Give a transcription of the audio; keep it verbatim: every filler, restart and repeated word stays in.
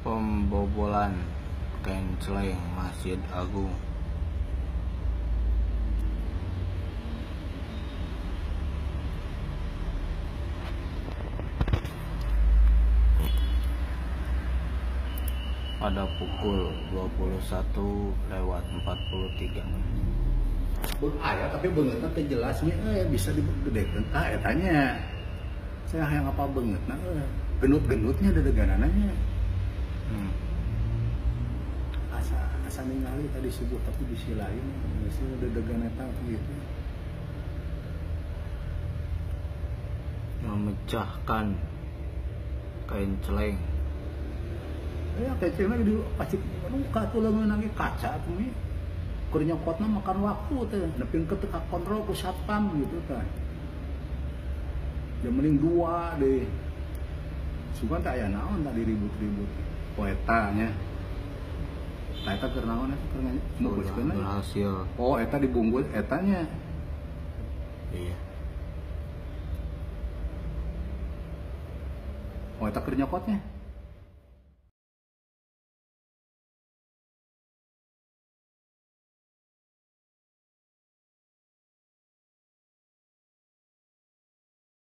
Pembobolan kenceleng Masjid Agung. Pada pukul dua puluh satu lewat empat puluh tiga. Bung ayah tapi beungeutna teh jelasnya eh bisa digedekeun ah etanya. Saya hayang apa beungeutna eh genut-genutnya dedeganananya. Hmm. Asa asa ningali tadi disebut tapi di sisi lain geus dedegan eta gitu. Memecahkan kain celeng. Ya kecilnya di pasti aduh katuleungeun lagi kaca tuh nih. Keur nyokotna makan waktu teh, neping ke teka kontrol ku satpam gitu teh. Ya mending dua deh. Sugan teh aya naon tadi ribut-ribut. Poeta nya. Tah eta keur naon eta keur ngembuskeun berhasil. Oh eta dibungkus etanya. Iya. Oh eta keur nyokotnya.